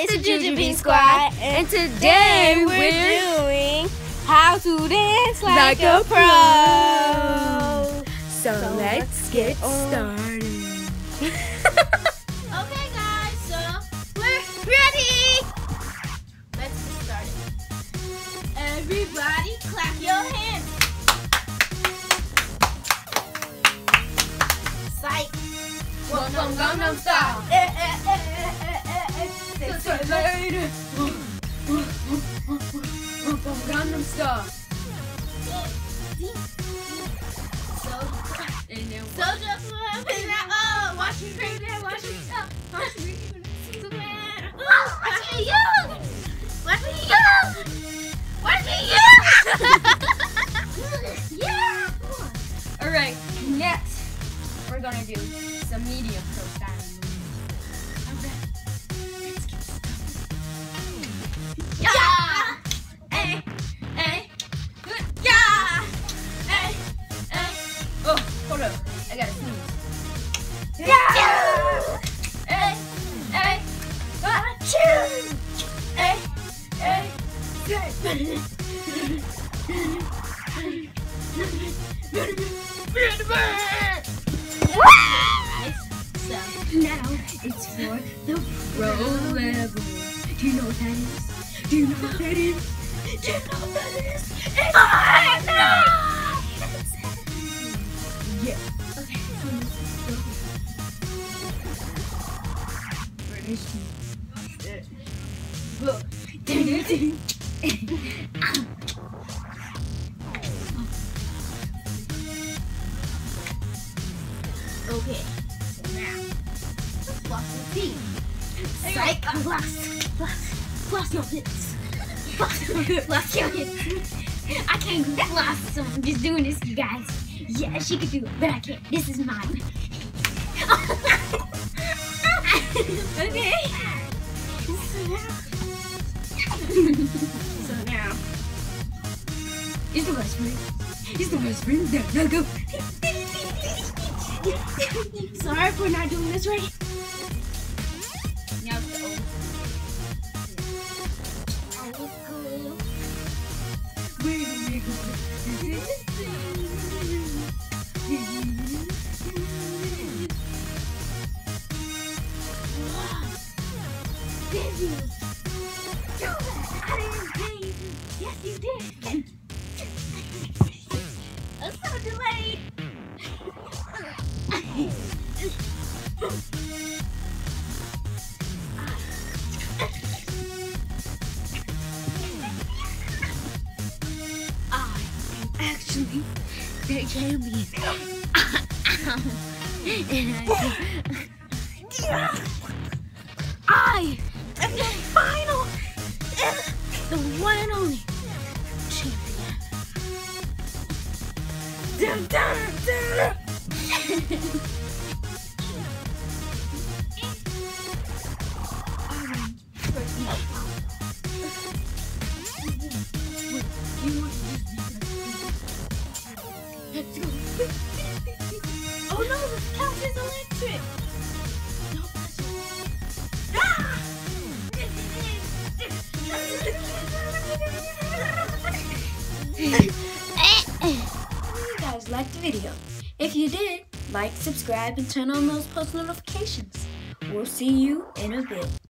it's the Ginger Bean Squad, and today we're doing how to dance like a pro. So let's get started. Okay guys, so we're ready. Let's get started. Everybody clap your hands. Psych. Welcome Gangnam Style. Welcome Gangnam Style. So just what happened now? Oh, watch me creep there, watch me stop. Watch me Superman. Watch me young. Watch me young. Watch me young. Yeah. Alright, next we're gonna do some medium pro style moves. Okay. Let's get started. Yeah. Hey. Hey. Yeah. Hey. Hey. Oh, hold up. I gotta sneeze. Yeah. Hey. Hey. Achoo. Hey. Hey. So Now it's for the pro level. Do you know what that is? Do you know what that is? Do you know what that is? It's yeah. okay. Okay, so now let's floss your teeth. Psych, floss your hips. Floss your hips. I can't floss, so I'm just doing this, you guys. Yeah, she could do it, but I can't. This is mine. Okay. So now, It's the best friend. It's the best friend. Now go. sorry for not doing this right. Now it's the old school. Did you do that? I didn't pay you. Yes, you did. I'm so delayed. Actually, there can be. I am the final and the one and only champion. Dun, dun, dun. Let's go. Oh no, the couch is electric. Don't touch it. Ah! You guys liked the video. If you did, like, subscribe, and turn on those post notifications. We'll see you in a bit.